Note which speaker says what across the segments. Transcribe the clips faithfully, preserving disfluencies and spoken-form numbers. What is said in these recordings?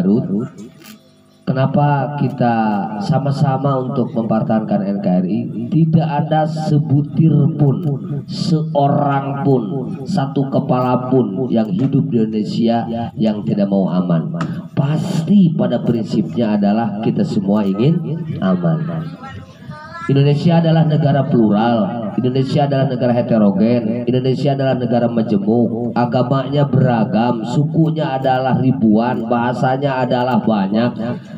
Speaker 1: Garut. Kenapa kita sama-sama untuk mempertahankan N K R I? Tidak ada sebutir pun, seorang pun, satu kepala pun yang hidup di Indonesia yang tidak mau aman. Pasti pada prinsipnya adalah kita semua ingin aman. Indonesia adalah negara plural, Indonesia adalah negara heterogen, Indonesia adalah negara majemuk, agamanya beragam, sukunya adalah ribuan, bahasanya adalah banyak.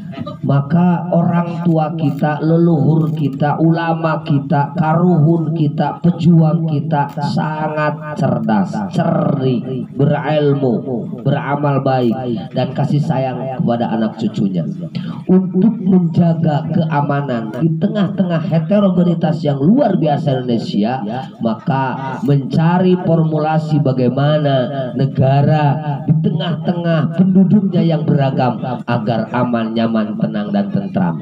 Speaker 1: Maka orang tua kita, leluhur kita, ulama kita, karuhun kita, pejuang kita sangat cerdas, cerdik, berilmu, beramal baik, dan kasih sayang kepada anak cucunya. Untuk menjaga keamanan di tengah-tengah heterogenitas yang luar biasa Indonesia, maka mencari formulasi bagaimana negara di tengah-tengah penduduknya yang beragam agar aman, nyaman, tenang dan tentram.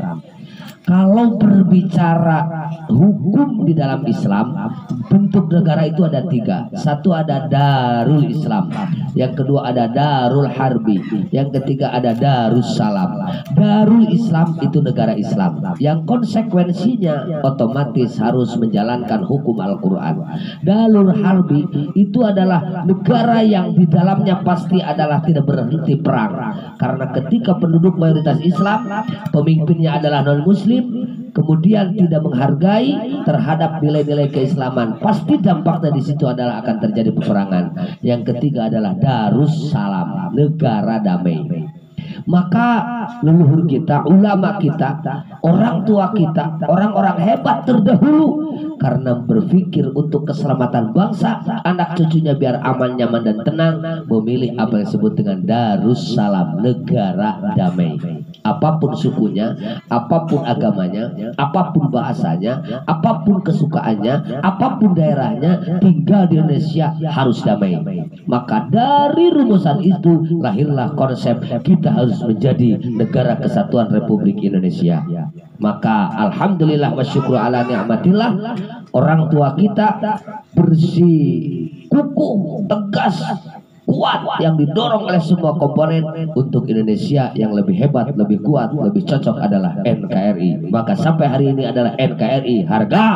Speaker 1: Kalau berbicara hukum di dalam Islam, bentuk negara itu ada tiga. Satu ada Darul Islam, yang kedua ada Darul Harbi, yang ketiga ada Darus Salam. Darul Islam itu negara Islam, yang konsekuensinya otomatis harus menjalankan hukum Al-Quran. Darul Harbi itu adalah negara yang di dalamnya pasti adalah tidak berhenti perang, karena ketika penduduk mayoritas Islam, pemimpinnya adalah non-Muslim, kemudian tidak menghargai terhadap nilai-nilai keislaman, pasti dampaknya di situ adalah akan terjadi peperangan. Yang ketiga adalah Darus Salam, negara damai. Maka leluhur kita, ulama kita, orang tua kita, orang-orang hebat terdahulu, karena berpikir untuk keselamatan bangsa, anak cucunya biar aman, nyaman dan tenang, memilih apa yang disebut dengan Darus Salam, negara damai. Apapun sukunya, apapun agamanya, apapun bahasanya, apapun kesukaannya, apapun daerahnya, tinggal di Indonesia harus damai. Maka dari rumusan itu lahirlah konsep kita harus menjadi negara kesatuan Republik Indonesia. Maka alhamdulillah wa syukru ala ni'matillah, orang tua kita bersih, kukuh, tegas, kuat, yang didorong oleh semua komponen untuk Indonesia yang lebih hebat, lebih kuat, lebih cocok adalah N K R I. Maka sampai hari ini adalah N K R I harga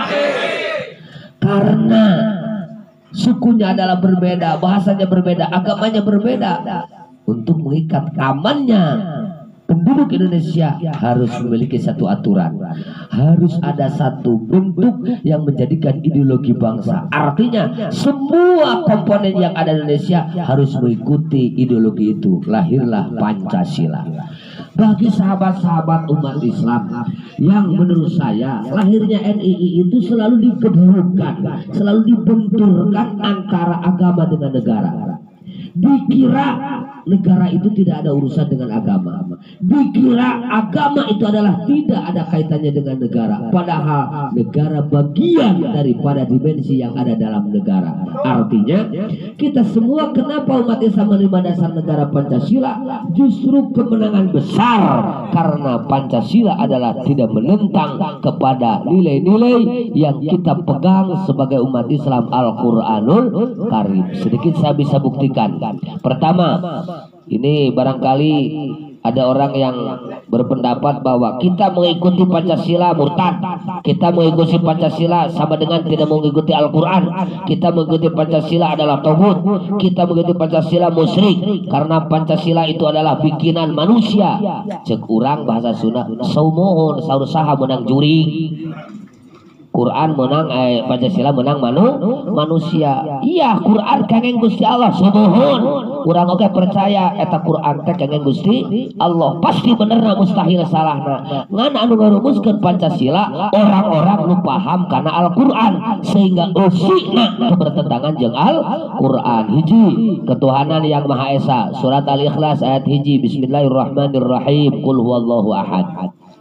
Speaker 1: karena sukunya adalah berbeda, bahasanya berbeda, agamanya berbeda. Untuk mengikat amannya penduduk Indonesia harus memiliki satu aturan, harus ada satu bentuk yang menjadikan ideologi bangsa. Artinya semua komponen yang ada di Indonesia harus mengikuti ideologi itu. Lahirlah Pancasila. Bagi sahabat-sahabat umat Islam yang menurut saya lahirnya N I I itu selalu dikeburukan, selalu dibenturkan antara agama dengan negara. Dikira negara itu tidak ada urusan dengan agama, dikira agama itu adalah tidak ada kaitannya dengan negara, padahal negara bagian daripada dimensi yang ada dalam negara. Artinya kita semua, kenapa umat Islam menerima dasar negara Pancasila? Justru kemenangan besar karena Pancasila adalah tidak menentang kepada nilai-nilai yang kita pegang sebagai umat Islam, Al-Quranul Karim. Sedikit saya bisa buktikan. Pertama, ini barangkali ada orang yang berpendapat bahwa kita mengikuti Pancasila murtad, kita mengikuti Pancasila sama dengan tidak mengikuti Al-Quran, kita mengikuti Pancasila adalah tauhid, kita mengikuti Pancasila musyrik, karena Pancasila itu adalah bikinan manusia. Cek urang bahasa Sunda, saumohon saur saha menang juri, Quran menang, eh, Pancasila menang manu, manusia. Iya, Quran kangeng Gusti Allah, subuhun. Urang oke percaya eta Quran teh kangeng Gusti Allah. Pasti benerna, mustahil salahna. Ngan anu ngarumuskeun Pancasila orang-orang nu paham kana Al-Qur'an sehingga usina bertentangan jeung Al-Qur'an. Hiji, ketuhanan yang Maha Esa, surat Al-Ikhlas ayat hiji, bismillahirrahmanirrahim, qul huwallahu ahad.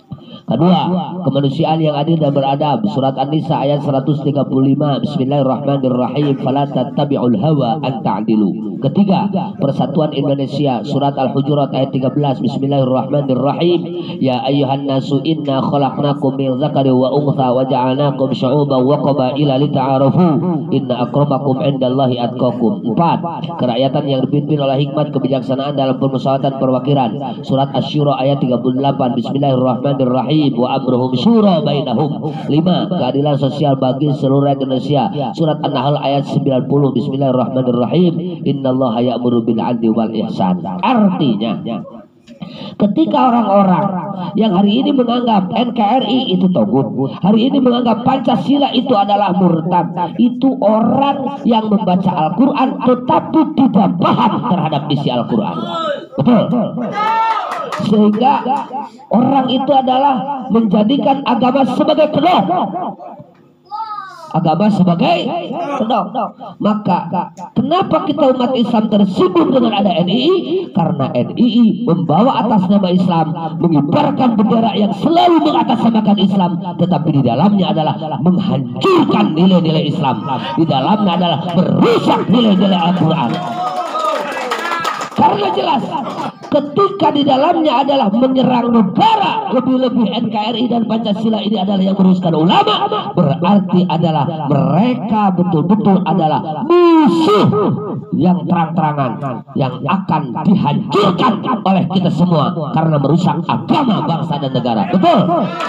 Speaker 1: Kedua, kemanusiaan yang adil dan beradab. Surat An-Nisa ayat seratus tiga puluh lima. Bismillahirrahmanirrahim. Fala tattabi'ul hawa an ta'dilu. Ketiga, persatuan Indonesia. Surat Al-Hujurat ayat tiga belas. Bismillahirrahmanirrahim. Ya ayyuhan nasu inna khalaqnakum min dzakari wa untha wa ja'alnakum syu'uban wa qabaila lita'arafu. Inna akramakum 'indallahi atqakum. Empat, kerakyatan yang dipimpin oleh hikmat kebijaksanaan dalam permusyawaratan perwakilan. Surat Asy-Syura ayat tiga puluh delapan. Bismillahirrahmanirrahim. Wa amruhum syura bainahum. Lima, keadilan sosial bagi seluruh Indonesia. Surat An-Nahl ayat sembilan puluh. Bismillahirrahmanirrahim. Innallaha ya'muru bil 'adli wal ihsan. Artinya, ketika orang-orang yang hari ini menganggap N K R I itu togut, hari ini menganggap Pancasila itu adalah murtad, itu orang yang membaca Al-Quran tetapi tidak paham terhadap isi Al-Quran. Betul. Sehingga orang itu adalah menjadikan agama sebagai kedok, agama sebagai kedok. Maka kenapa kita umat Islam tersinggung dengan ada N I I? Karena N I I membawa atas nama Islam, mengibarkan bendera yang selalu mengatasnamakan Islam, tetapi di dalamnya adalah menghancurkan nilai-nilai Islam, di dalamnya adalah merusak nilai-nilai Al-Quran. Karena jelas ketika di dalamnya adalah menyerang negara, lebih-lebih N K R I dan Pancasila ini adalah yang merusakkan ulama, berarti adalah mereka betul-betul adalah musuh yang terang-terangan yang akan dihancurkan oleh kita semua karena merusak agama bangsa dan negara. Betul.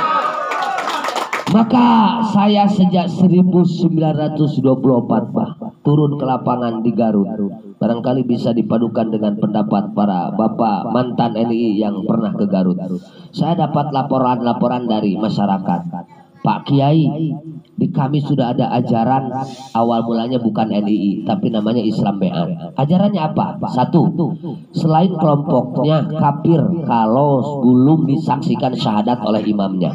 Speaker 1: Maka saya sejak seribu sembilan ratus dua puluh empat Pak, turun ke lapangan di Garut. Barangkali bisa dipadukan dengan pendapat para bapak mantan N I I yang pernah ke Garut. Saya dapat laporan-laporan dari masyarakat. Pak Kiai, di kami sudah ada ajaran awal mulanya bukan N I I, tapi namanya Islam B A. Ajarannya apa? Satu, selain kelompoknya kafir kalau belum disaksikan syahadat oleh imamnya.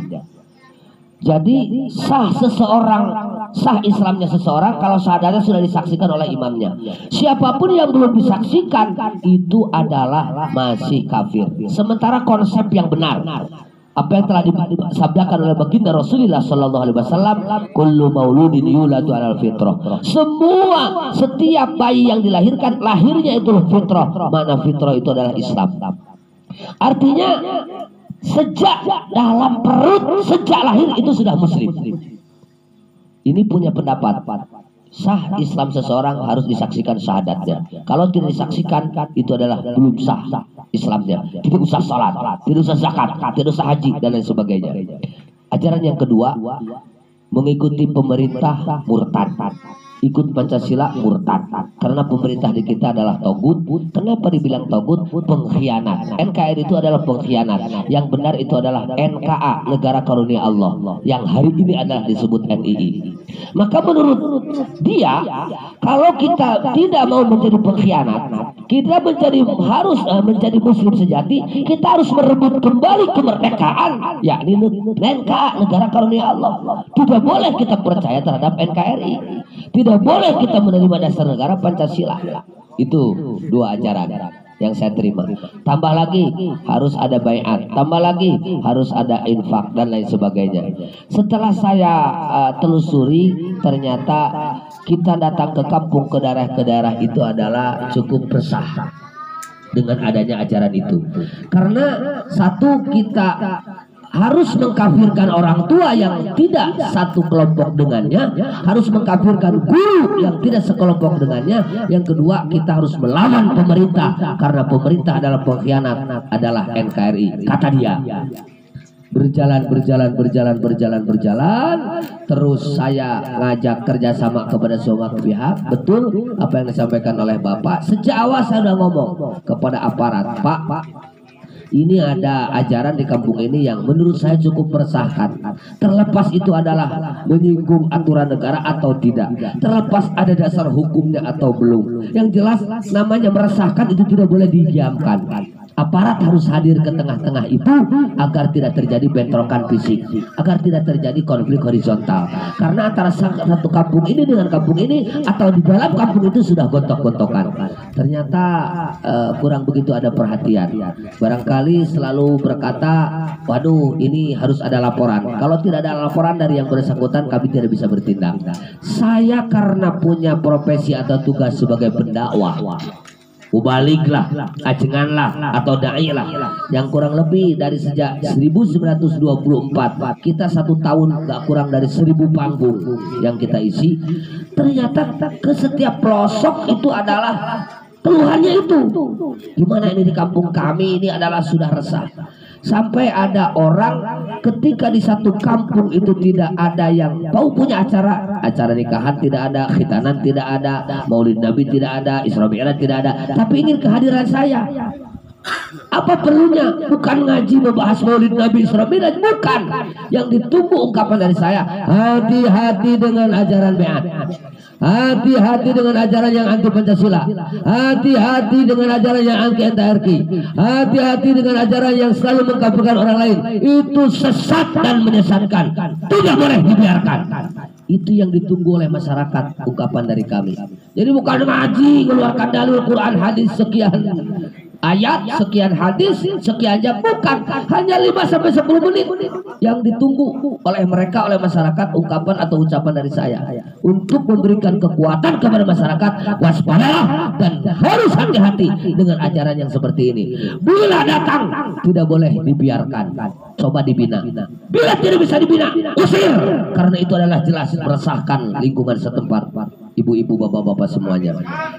Speaker 1: Jadi sah seseorang, sah Islamnya seseorang kalau syahadatnya sudah disaksikan oleh imamnya. Siapapun yang belum disaksikan itu adalah masih kafir. Sementara konsep yang benar, apa yang telah disabdakan oleh baginda Rasulullah Sallallahu Alaihi Wasallam, kullu mauludin yuladu alal fitrah. Semua setiap bayi yang dilahirkan lahirnya itu fitrah. Mana fitrah itu adalah Islam. Artinya sejak dalam perut, sejak lahir itu sudah muslim. Ini punya pendapat, sah Islam seseorang harus disaksikan syahadatnya. Kalau tidak disaksikan, itu adalah belum sah Islamnya. Tidak usah salat, tidak usah zakat, tidak usah haji dan lain sebagainya. Ajaran yang kedua, mengikuti pemerintah murtad. Ikut Pancasila murtad, karena pemerintah di kita adalah togut. Kenapa dibilang togut? Pengkhianat. N K R I itu adalah pengkhianat. Yang benar itu adalah N K A, Negara Karunia Allah, yang hari ini adalah disebut N I I. Maka menurut dia, kalau kita tidak mau menjadi pengkhianat, kita menjadi harus uh, menjadi muslim sejati, kita harus merebut kembali kemerdekaan, yakni N K A, Negara Karunia Allah. Tidak boleh kita percaya terhadap N K R I. Tidak boleh kita menerima dasar negara Pancasila. Itu dua ajaran yang saya terima. Tambah lagi harus ada baiat, tambah lagi harus ada infak dan lain sebagainya. Setelah saya uh, telusuri, ternyata kita datang ke kampung, ke daerah ke daerah itu adalah cukup resah dengan adanya ajaran itu. Karena satu, kita harus mengkafirkan orang tua yang tidak satu kelompok dengannya, harus mengkafirkan guru yang tidak sekelompok dengannya. Yang kedua, kita harus melawan pemerintah karena pemerintah adalah pengkhianat, adalah N K R I, kata dia. Berjalan, berjalan, berjalan, berjalan, berjalan. Terus saya ngajak kerjasama kepada semua pihak. Betul apa yang disampaikan oleh Bapak. Sejak awal saya sudah ngomong kepada aparat, Pak, Pak, ini ada ajaran di kampung ini yang menurut saya cukup meresahkan. Terlepas itu adalah menyinggung aturan negara atau tidak, terlepas ada dasar hukumnya atau belum, yang jelas namanya meresahkan itu tidak boleh didiamkan. Aparat harus hadir ke tengah-tengah itu agar tidak terjadi bentrokan fisik, agar tidak terjadi konflik horizontal. Karena antara satu kampung ini dengan kampung ini atau di dalam kampung itu sudah gontok-gontokan. Ternyata uh, kurang begitu ada perhatian. Barangkali selalu berkata, waduh ini harus ada laporan. Kalau tidak ada laporan dari yang bersangkutan, kami tidak bisa bertindak. Saya karena punya profesi atau tugas sebagai pendakwah, ubaliglah, ajenganlah atau da'ilah yang kurang lebih dari sejak seribu sembilan ratus dua puluh empat kita satu tahun gak kurang dari seribu panggung yang kita isi. Ternyata ke setiap pelosok itu adalah keluhannya itu. Gimana ini di kampung kami ini adalah sudah resah. Sampai ada orang ketika di satu kampung itu tidak ada yang mau punya acara, acara nikahan tidak ada, khitanan tidak ada, maulid nabi tidak ada, Isra Mi'raj tidak ada, tapi ingin kehadiran saya. Apa perlunya? Bukan ngaji membahas maulid nabi, Isra Mi'raj, bukan. Yang ditunggu ungkapan dari saya, hati-hati dengan ajaran Beat, hati-hati dengan ajaran yang anti Pancasila, hati-hati dengan ajaran yang anti N K R I, hati-hati dengan ajaran yang selalu mengkafirkan orang lain. Itu sesat dan menyesatkan, tidak boleh dibiarkan. Itu yang ditunggu oleh masyarakat, ungkapan dari kami. Jadi bukan ngaji mengeluarkan dalil Quran hadis sekian ayat, sekian hadis, sekian jam, bukan. Hanya lima sampai sepuluh menit yang ditunggu oleh mereka, oleh masyarakat, ungkapan atau ucapan dari saya untuk memberikan kekuatan kepada masyarakat. Waspadalah dan harus hati-hati dengan ajaran yang seperti ini. Bila datang tidak boleh dibiarkan, coba dibina. Bila tidak bisa dibina, usir, karena itu adalah jelas meresahkan lingkungan setempat. Ibu-ibu, bapak-bapak semuanya,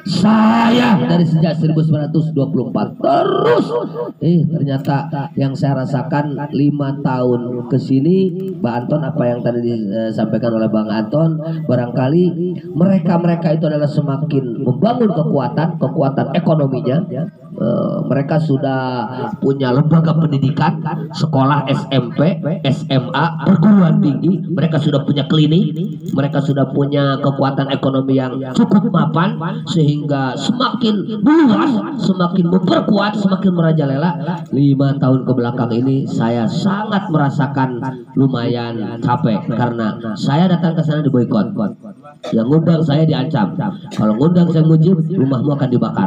Speaker 1: saya dari sejak seribu sembilan ratus dua puluh empat terus eh ternyata yang saya rasakan lima tahun ke sini, Bang Anton, apa yang tadi disampaikan oleh Bang Anton, barangkali mereka-mereka itu adalah semakin membangun kekuatan kekuatan ekonominya. Uh, mereka sudah punya lembaga pendidikan, sekolah S M P, S M A, perguruan tinggi. Mereka sudah punya klinik, mereka sudah punya kekuatan ekonomi yang cukup mapan, sehingga semakin meluas, semakin memperkuat, semakin merajalela. Lima tahun ke belakang ini saya sangat merasakan lumayan capek karena saya datang ke sana diboikot. Yang ngundang saya diancam, kalau ngundang saya Mujib, rumahmu akan dibakar.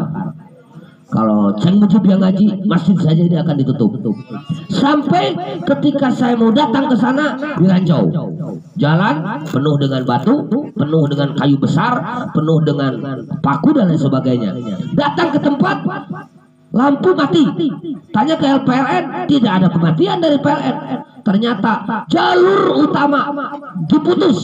Speaker 1: Kalau Ceng Mujib yang ngaji, masjid saja ini akan ditutup. Sampai ketika saya mau datang ke sana, diranjau. Jalan penuh dengan batu, penuh dengan kayu besar, penuh dengan paku dan lain sebagainya. Datang ke tempat, lampu mati. Tanya ke L P L N, tidak ada kematian dari P L N. Ternyata jalur utama diputus.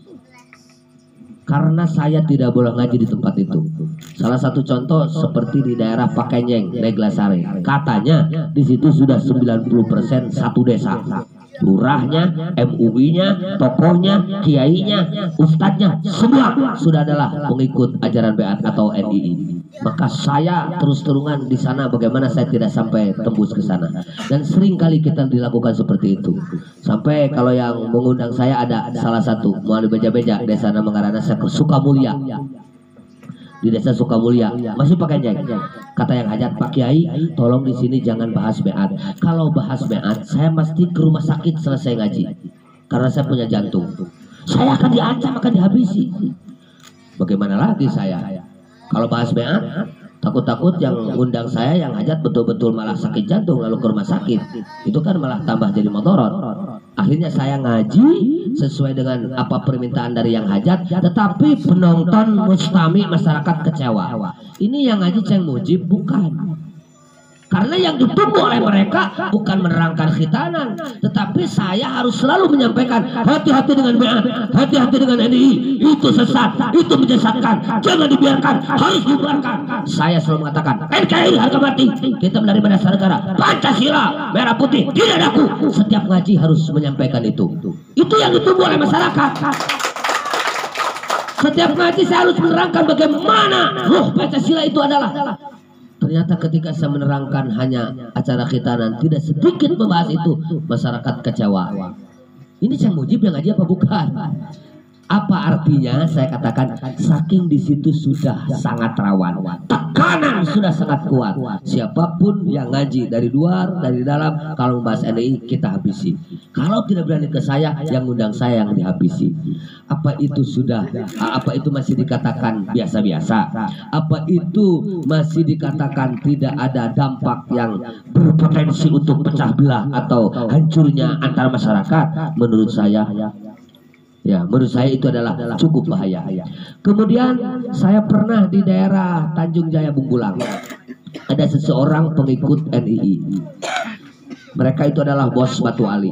Speaker 1: Karena saya tidak boleh ngaji di tempat itu. Salah satu contoh seperti di daerah Pakenyeng, Neglasari. Katanya di situ sudah sembilan puluh persen satu desa. Lurahnya, M U I-nya, tokohnya, kiainya, ustadznya, semua sudah adalah pengikut ajaran Beat atau N I I. Maka saya terus terungan di sana, bagaimana saya tidak sampai tembus ke sana. Dan sering kali kita dilakukan seperti itu. Sampai kalau yang mengundang saya ada salah satu muallim beja-beja desa nama ngarana saya ke Sukamulya. Di desa Sukamulya masih pakai jeng. Kata yang hajat, Pak Kiai, tolong di sini jangan bahas Beat. Kalau bahas Beat, saya mesti ke rumah sakit selesai ngaji. Karena saya punya jantung. Saya akan diancam, akan dihabisi. Bagaimana lagi saya? Kalau bahas Beat, takut-takut yang undang saya yang hajat betul-betul malah sakit jantung lalu ke rumah sakit. Itu kan malah tambah jadi motorot. Akhirnya saya ngaji sesuai dengan apa permintaan dari yang hajat, tetapi penonton mustami masyarakat kecewa. Ini yang ngaji Ceng Mujib bukan. Karena yang ditunggu oleh mereka bukan menerangkan khitanan, tetapi saya harus selalu menyampaikan hati-hati dengan Beat, hati-hati dengan N I I, itu sesat, itu menyesatkan, jangan dibiarkan, harus dibubarkan. Saya selalu mengatakan N K R I harga mati, kita menerima dasar negara, Pancasila merah putih tidak aku. Setiap ngaji harus menyampaikan itu. Itu yang ditunggu oleh masyarakat. Setiap ngaji saya harus menerangkan bagaimana ruh Pancasila itu adalah. Ternyata ketika saya menerangkan hanya acara khitanan, tidak sedikit membahas itu, masyarakat kecewa. Ini Ceng Mujib yang ngaji apa bukan? Apa artinya? Saya katakan saking di situ sudah sangat rawan, tekanan sudah sangat kuat. Siapapun yang ngaji dari luar, dari dalam, kalau membahas N I kita habisi. Kalau tidak berani ke saya, yang undang saya yang dihabisi. Apa itu sudah? Apa itu masih dikatakan biasa-biasa? Apa itu masih dikatakan tidak ada dampak yang berpotensi untuk pecah belah atau hancurnya antar masyarakat? Menurut saya, ya, menurut saya itu adalah cukup bahaya. Kemudian saya pernah di daerah Tanjung Jaya Bungkulang. Ada seseorang pengikut N I I. Mereka itu adalah bos Batu Ali.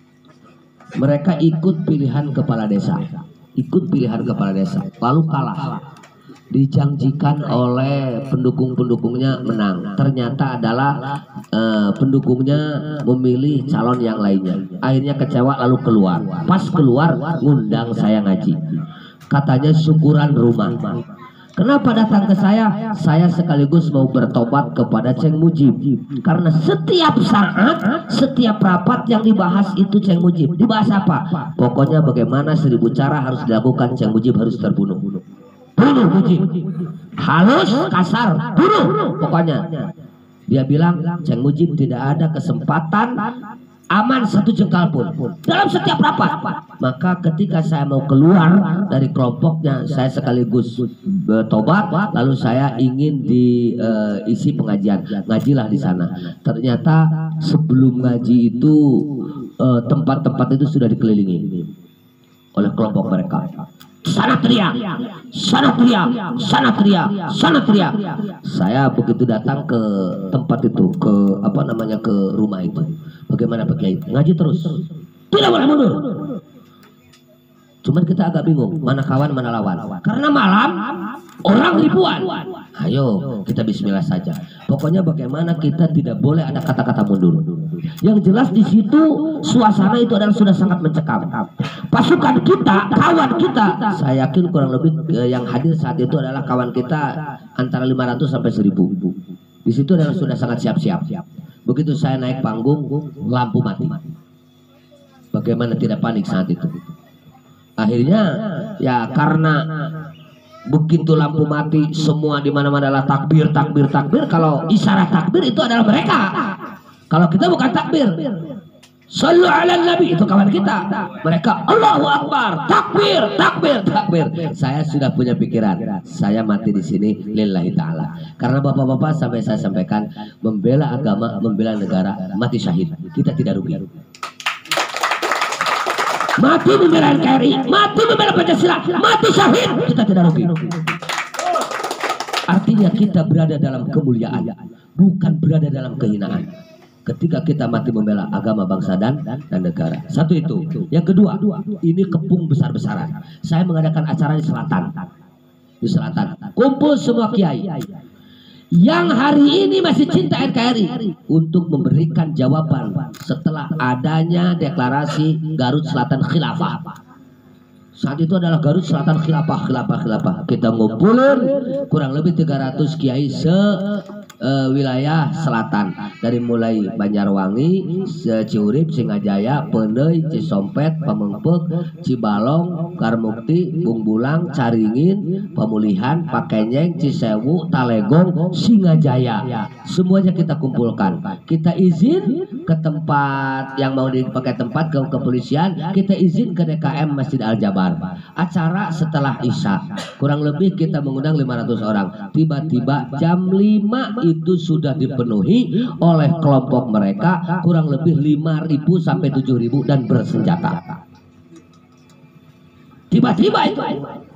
Speaker 1: Mereka ikut pilihan kepala desa. Ikut pilihan kepala desa. Lalu kalah. Dijanjikan oleh pendukung-pendukungnya menang. Ternyata adalah uh, pendukungnya memilih calon yang lainnya. Akhirnya kecewa lalu keluar. Pas keluar ngundang saya ngaji. Katanya syukuran rumah. Kenapa datang ke saya? Saya sekaligus mau bertobat kepada Ceng Mujib. Karena setiap saat, setiap rapat yang dibahas itu Ceng Mujib. Dibahas apa? Pokoknya bagaimana seribu cara harus dilakukan, Ceng Mujib harus terbunuh. Bunuh Mujib, halus, kasar, bunuh. Pokoknya dia bilang Ceng Mujib tidak ada kesempatan aman satu jengkal pun dalam setiap rapat. Maka ketika saya mau keluar dari kelompoknya, saya sekaligus bertobat, lalu saya ingin diisi uh, pengajian. Ngajilah di sana. Ternyata sebelum ngaji itu tempat-tempat uh, itu sudah dikelilingi oleh kelompok mereka. Sana teriak, sana teriak, sana teriak, sana teriak. Saya begitu datang ke tempat itu, ke apa namanya, ke rumah itu. Bagaimana Pak Kiai? Ngaji terus, tidak boleh mundur. Cuman kita agak bingung, mana kawan mana lawan. Karena malam orang ribuan. Ayo kita bismillah saja. Pokoknya bagaimana kita tidak boleh ada kata-kata mundur. Yang jelas di situ suasana itu adalah sudah sangat mencekam. Pasukan kita, kawan kita, saya yakin kurang lebih eh, yang hadir saat itu adalah kawan kita antara lima ratus sampai seribu. Di situ adalah sudah sangat siap-siap. Begitu saya naik panggung, lampu mati. Bagaimana tidak panik saat itu? Akhirnya ya karena begitu lampu mati, semua di mana-mana adalah takbir, takbir, takbir. Kalau isyarat takbir itu adalah mereka. Kalau kita bukan takbir, sallu ala nabi, itu kawan kita. Mereka Allahu Akbar, takbir, takbir, takbir. Saya sudah punya pikiran, saya mati di sini lillahi ta'ala. Karena bapak-bapak sampai saya sampaikan, membela agama, membela negara, mati syahid. Kita tidak rugi. Mati membela N K R I, mati membela Pancasila, mati syahid, kita tidak rugi. Artinya kita berada dalam kemuliaan, bukan berada dalam kehinaan. Ketika kita mati membela agama, bangsa dan dan negara. Satu itu. Yang kedua, ini kepung besar-besaran. Saya mengadakan acara di selatan. Di selatan. Kumpul semua kiai yang hari ini masih cinta N K R I untuk memberikan jawaban setelah adanya deklarasi Garut Selatan Khilafah. Saat itu adalah Garut Selatan Khilafah, Khilafah, Khilafah. Kita ngumpulin kurang lebih tiga ratus kiai se uh, wilayah selatan, dari mulai Banjarwangi, Ciurip, Singajaya, Pendey, Cisompet, Pamengpek, Cibalong, Karmukti, Bungbulang, Caringin, Pemulihan, Pakenyeng, Cisewu, Talegong, Singajaya. Semuanya kita kumpulkan. Kita izin ke tempat yang mau dipakai tempat, ke kepolisian. Kita izin ke D K M Masjid Al Jabar. Acara setelah Isya, kurang lebih kita mengundang lima ratus orang. Tiba-tiba jam lima itu sudah dipenuhi oleh kelompok mereka, kurang lebih lima ribu sampai tujuh ribu dan bersenjata. Tiba-tiba itu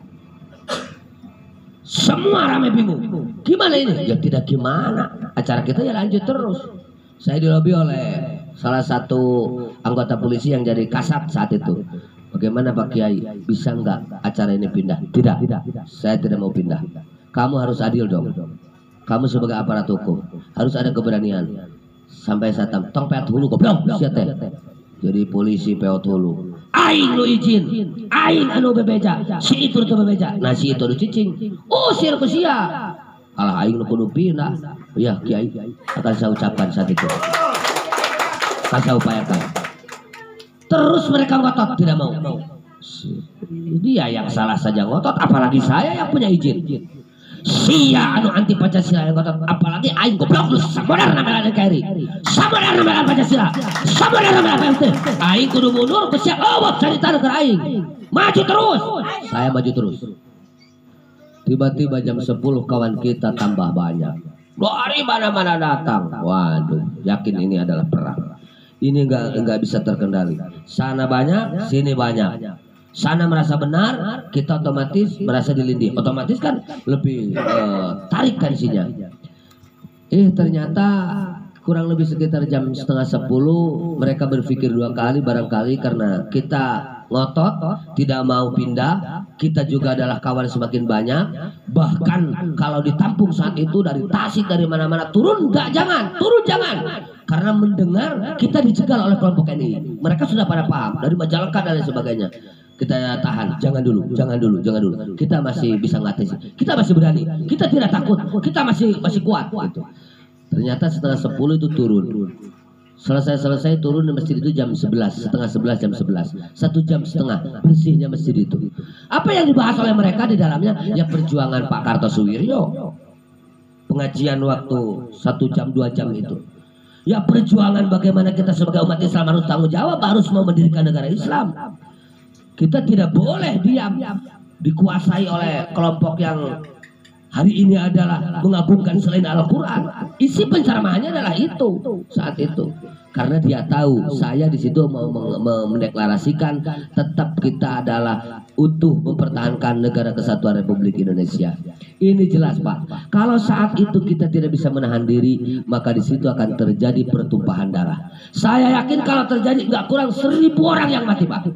Speaker 1: semua ramai bingung. Gimana ini? Ya tidak gimana. Acara kita ya lanjut terus. Saya dilobi oleh salah satu anggota polisi yang jadi kasat saat itu. Bagaimana Pak Kiai, bisa nggak acara ini pindah? Tidak, saya tidak mau pindah. Kamu harus adil dong. Kamu sebagai aparat hukum harus ada keberanian. Sampai saya tam, tong peot hulu goblok, siapa teh? Jadi polisi peot hulu. Aing lu izin, aing anu bebeja, si itu tuh bebeja. Nah si itu lu cicing, usir ku sia. Alah aing lu kudu pindah. Ya Kiai, akan saya ucapkan saat itu. Akan saya upayakan. Terus mereka ngotot tidak mau. Dia yang salah saja ngotot, apalagi saya yang punya izin. Sia anu anti Pancasila yang ngotot, apalagi aing goblok lu samodar nama N K R I. Samodar nama Pancasila. Samodar nama P M T. Aing kudu mundur ku siap awak cari tanah ke aing. Maju terus. Saya maju terus. Tiba-tiba jam sepuluh kawan kita tambah banyak. Dari mana-mana datang. Waduh, yakin ini adalah perang. Ini enggak enggak bisa terkendali. Sana banyak, sini banyak. Sana merasa benar, kita otomatis merasa dilindih. Otomatis kan lebih uh, tarik tensinya. Eh ternyata kurang lebih sekitar jam setengah sepuluh mereka berpikir dua kali barangkali karena kita ngotot, tidak mau pindah. Kita juga adalah kawan semakin banyak. Bahkan kalau ditampung saat itu dari Tasik dari mana-mana turun, enggak jangan, turun jangan. Karena mendengar kita dicegal oleh kelompok ini. Mereka sudah pada paham dari Majalengka dan lain sebagainya. Kita tahan, jangan dulu, jangan dulu, jangan dulu. Kita masih bisa ngatasi, kita masih berani, kita tidak takut, kita masih masih kuat. Gitu. Ternyata setengah sepuluh itu turun. Selesai-selesai turun di masjid itu jam sebelas, setengah sebelas, jam sebelas. Satu jam setengah bersihnya masjid itu. Apa yang dibahas oleh mereka di dalamnya? Ya perjuangan Pak Kartosuwiryo. Pengajian waktu satu jam, dua jam itu. Ya perjuangan bagaimana kita sebagai umat Islam harus tanggung jawab, harus mau mendirikan negara Islam. Kita tidak boleh diam, dikuasai oleh kelompok yang hari ini adalah mengagungkan selain Al-Quran. Isi penceramannya adalah itu saat itu. Karena dia tahu saya di situ mau mendeklarasikan tetap kita adalah utuh mempertahankan negara kesatuan Republik Indonesia. Ini jelas Pak. Kalau saat itu kita tidak bisa menahan diri, maka di situ akan terjadi pertumpahan darah. Saya yakin kalau terjadi nggak kurang seribu orang yang mati Pak.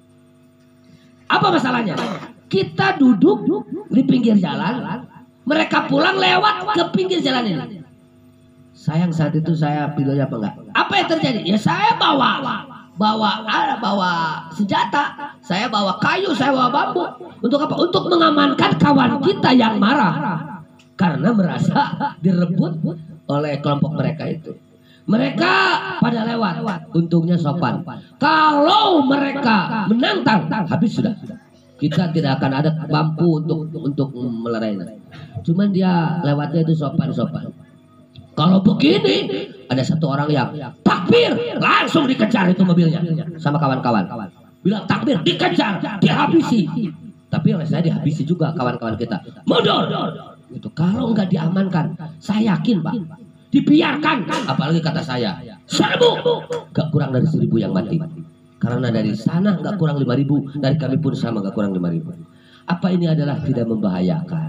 Speaker 1: Apa masalahnya? Kita duduk di pinggir jalan, mereka pulang lewat ke pinggir jalan ini. Sayang saat itu saya pilihnya apa enggak? Apa yang terjadi? Ya saya bawa bawa bawa senjata, saya bawa kayu, saya bawa bambu. Untuk apa? Untuk mengamankan kawan kita yang marah karena merasa direbut oleh kelompok mereka itu. Mereka pada lewat, untungnya sopan. Kalau mereka menantang, habis sudah. Kita tidak akan ada mampu untuk untuk melerainya. Cuman dia lewatnya itu sopan-sopan. Kalau begini, ada satu orang yang takbir, langsung dikejar itu mobilnya sama kawan-kawan. Bilang takbir, dikejar, dihabisi. Tapi oleh saya dihabisi juga kawan-kawan kita. Mundur. Itu kalau nggak diamankan, saya yakin Pak. Dibiarkan, apalagi kata saya seribu, gak kurang dari seribu yang mati. Karena dari sana gak kurang lima ribu, dari kami pun sama gak kurang lima ribu. Apa ini adalah tidak membahayakan?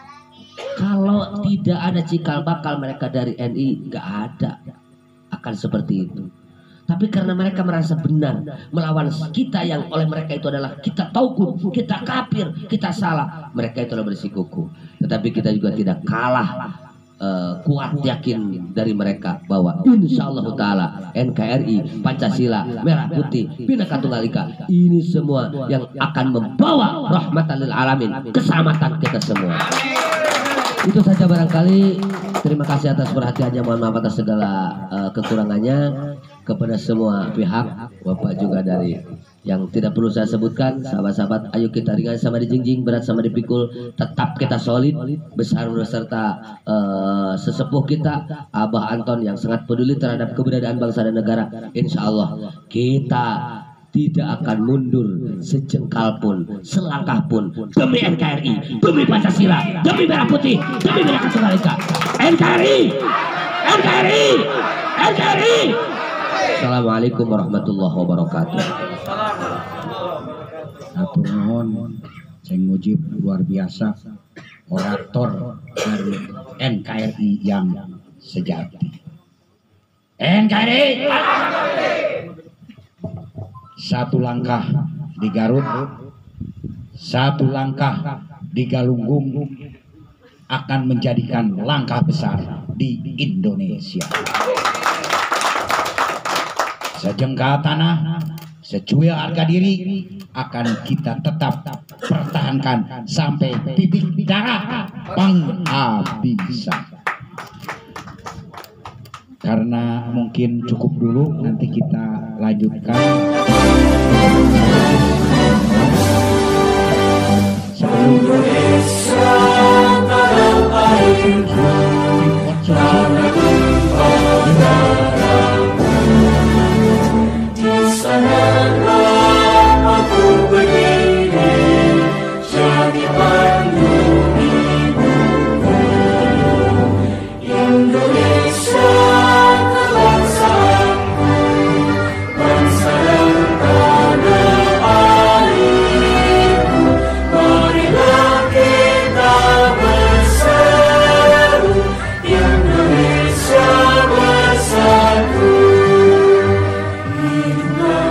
Speaker 1: Kalau tidak ada cikal bakal mereka dari N I, gak ada akan seperti itu. Tapi karena mereka merasa benar melawan kita yang oleh mereka itu adalah kita tauhid, kita kafir, kita salah, mereka itu adalah bersikuku. Tetapi kita juga tidak kalah. Uh, kuat yakin dari mereka bahwa insyaallah taala N K R I, Pancasila, Merah Putih, Bhinneka Tunggal Ika ini semua yang akan membawa rahmatan lil alamin, keselamatan kita semua. Itu saja barangkali. Terima kasih atas perhatiannya, mohon maaf atas segala uh, kekurangannya kepada semua pihak. Bapak juga dari yang tidak perlu saya sebutkan, sahabat-sahabat, ayo kita ringan sama dijingjing, berat sama dipikul, tetap kita solid, besar beserta uh, sesepuh kita Abah Anton yang sangat peduli terhadap keberadaan bangsa dan negara. Insya Allah kita tidak akan mundur sejengkal pun, selangkah pun, demi N K R I, demi Pancasila, demi Merah Putih, demi Bhinneka Tunggal Ika. N K R I, N K R I, N K R I. Assalamualaikum warahmatullahi wabarakatuh.
Speaker 2: Atur nuhun, Ceng Mujib luar biasa, orator dari N K R I yang sejati. N K R I satu langkah di Garut, satu langkah di Galunggung akan menjadikan langkah besar di Indonesia. Sejengkal tanah, secuil harga diri akan kita tetap pertahankan sampai titik darah penghabisan. Karena mungkin cukup dulu, nanti kita lanjutkan.
Speaker 3: Indonesia tanah airku, tanah tumpah darahmu. Di sanalah aku berdiri, jadi pandu ibuku. Indonesia kebangsaanku, bangsa dan tanah airku. Marilah kita berseru, Indonesia bersatu. Hiduplah